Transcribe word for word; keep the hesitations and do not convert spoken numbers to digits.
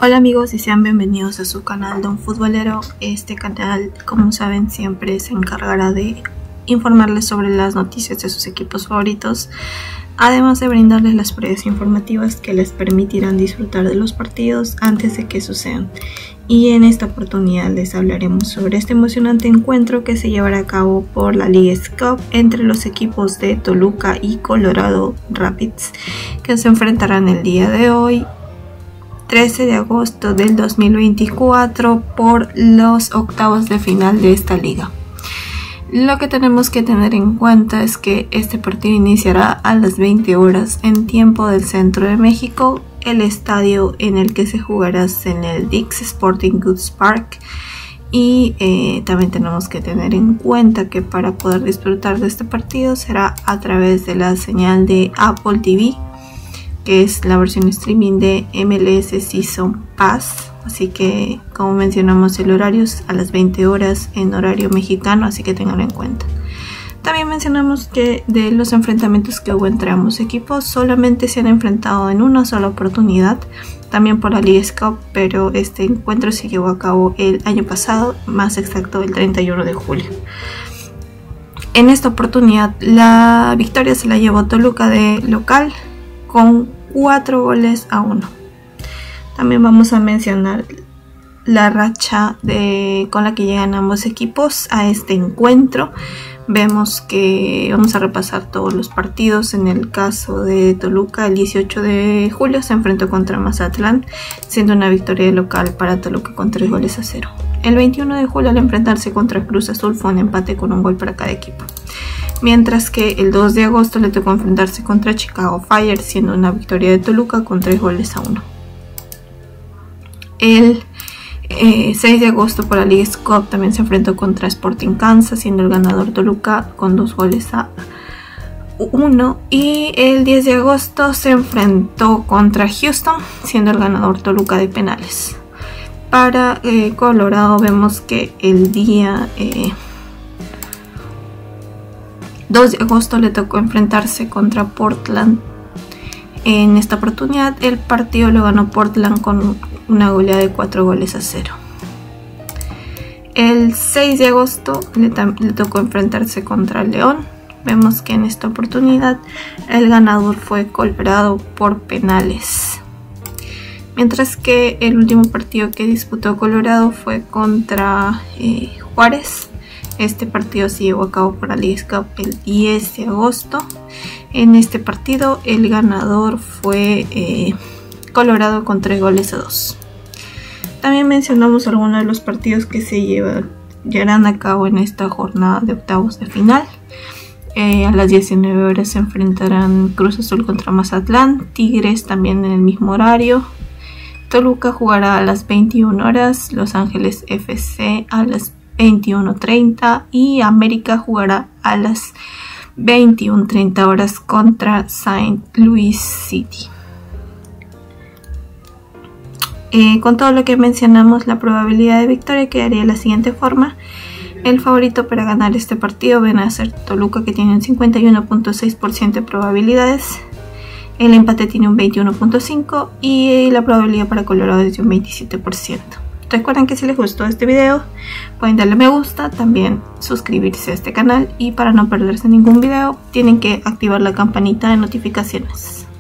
Hola amigos y sean bienvenidos a su canal Don Futbolero. Este canal, como saben, siempre se encargará de informarles sobre las noticias de sus equipos favoritos, además de brindarles las previas informativas que les permitirán disfrutar de los partidos antes de que sucedan. Y en esta oportunidad les hablaremos sobre este emocionante encuentro que se llevará a cabo por la Leagues Cup entre los equipos de Toluca y Colorado Rapids, que se enfrentarán el día de hoy, trece de agosto del dos mil veinticuatro, por los octavos de final de esta liga. Lo que tenemos que tener en cuenta es que este partido iniciará a las veinte horas en tiempo del centro de México. El estadio en el que se jugará es en el Dick's Sporting Goods Park. Y eh, también tenemos que tener en cuenta que para poder disfrutar de este partido será a través de la señal de Apple T V, que es la versión streaming de M L S Season Pass. Así que, como mencionamos, el horario es a las veinte horas en horario mexicano, así que tenganlo en cuenta. También mencionamos que de los enfrentamientos que hubo entre ambos equipos, solamente se han enfrentado en una sola oportunidad, también por la Leagues Cup, pero este encuentro se llevó a cabo el año pasado, más exacto el treinta y uno de julio. En esta oportunidad la victoria se la llevó Toluca de local con cuatro goles a uno. También vamos a mencionar la racha de, con la que llegan ambos equipos a este encuentro. Vemos que vamos a repasar todos los partidos. En el caso de Toluca, el dieciocho de julio se enfrentó contra Mazatlán, siendo una victoria de local para Toluca con tres goles a cero. El veintiuno de julio, al enfrentarse contra Cruz Azul, fue un empate con un gol para cada equipo. Mientras que el dos de agosto le tocó enfrentarse contra Chicago Fire, siendo una victoria de Toluca con tres goles a uno. El eh, seis de agosto, por la Leagues Cup, también se enfrentó contra Sporting Kansas, siendo el ganador Toluca con dos goles a uno. Y el diez de agosto se enfrentó contra Houston, siendo el ganador Toluca de penales. Para eh, Colorado vemos que el día eh, dos de agosto le tocó enfrentarse contra Portland. En esta oportunidad el partido lo ganó Portland con una goleada de cuatro goles a cero. El seis de agosto le, le tocó enfrentarse contra León. Vemos que en esta oportunidad el ganador fue Colorado por penales. Mientras que el último partido que disputó Colorado fue contra eh, Juárez. Este partido se llevó a cabo por la Leagues Cup el diez de agosto. En este partido el ganador fue eh, Colorado con tres goles a dos. También mencionamos algunos de los partidos que se llevan, llevarán a cabo en esta jornada de octavos de final. Eh, a las diecinueve horas se enfrentarán Cruz Azul contra Mazatlán, Tigres también en el mismo horario. Toluca jugará a las veintiuna horas, Los Ángeles F C a las veintiuno treinta y América jugará a las veintiuno treinta horas contra Saint Louis City. Eh, con todo lo que mencionamos, la probabilidad de victoria quedaría de la siguiente forma. El favorito para ganar este partido viene a ser Toluca, que tiene un cincuenta y uno punto seis por ciento de probabilidades. El empate tiene un veintiuno punto cinco por ciento y la probabilidad para Colorado es de un veintisiete por ciento. Recuerden que si les gustó este video pueden darle me gusta, también suscribirse a este canal, y para no perderse ningún video tienen que activar la campanita de notificaciones.